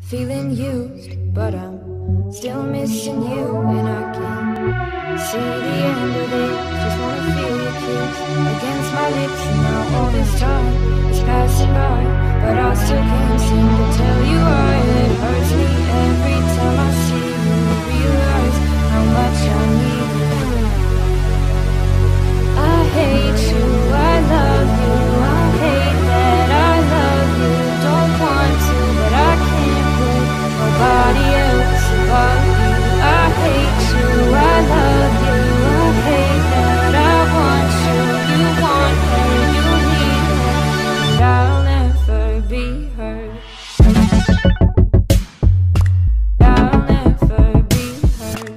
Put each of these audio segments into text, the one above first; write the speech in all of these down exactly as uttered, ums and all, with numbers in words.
feeling used, but I'm still missing you, and I can't see the end of it. Just wanna feel your kiss against my lips, and now all this time is passing by, but I still can't seem to tell you why. It hurts me every time I see you, realize how much I need you. I hate you, I love you, I hate that I love you. Don't want to, but I can't put nobody else above you. I hate you, I love you, I hate that I want you. You want her, you need her, and I'll never be her. I'll never be her.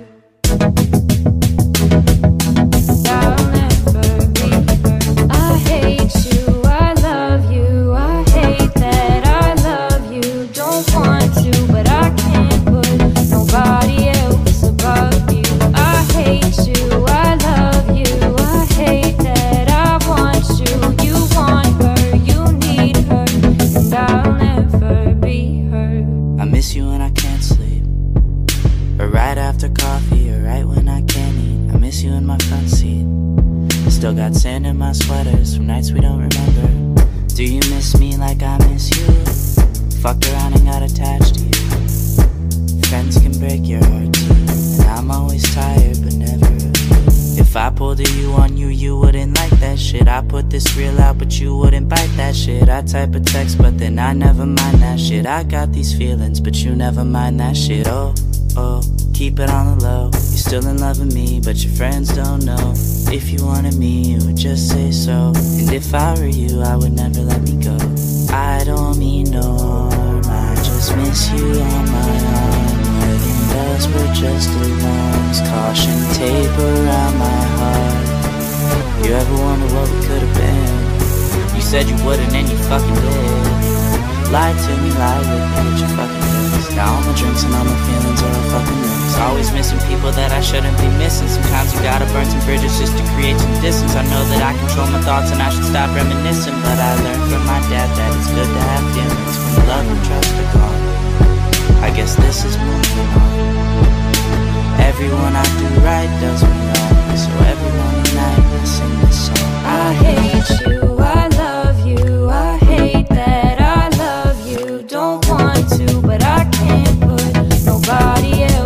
I'll never be her. I hate you, I love you, I hate that I love you. Don't want to, but I can't put nobody else above you. I hate you, I love you, I hate that I want you. You want her, you need her, and I'll never be her. I miss you when I can't sleep, or right after coffee, or right when I can't eat. I miss you in my front seat. Still got sand in my sweaters from nights we don't remember. Do you miss me like I miss you? Fucked around and got attached to you. Friends can break your heart too, and I'm always tired but never of you. If I pulled a you on you, you wouldn't like that shit. I put this real out but you wouldn't bite that shit. I type a text but then I never mind that shit. I got these feelings but you never mind that shit. Oh, oh, keep it on the low. You're still in love with me but your friends don't know. If you wanted me, you would just say so. And if I were you, I would never let me go. I don't mean no harm, I just miss you on my arm. Wedding bells were just alarms, caution tape around my heart. You ever wonder what we could've been? You said you wouldn't and you fucking did. Lie to me, lie with me, but you fucking did. Now all my drinks and all my feelings are all fucking mixed. Always missing people that I shouldn't be missing. Sometimes you gotta burn some bridges just to create some distance. I know that I control my thoughts and I should stop reminiscing, but I learned from my dad that it's good to have feelings when love and trust are gone. I guess this is moving on. Everyone I do right does me wrong, so every morning night I sing this song. I hate you, I love you, I hate that I love you. Don't want to, but I can't put nobody else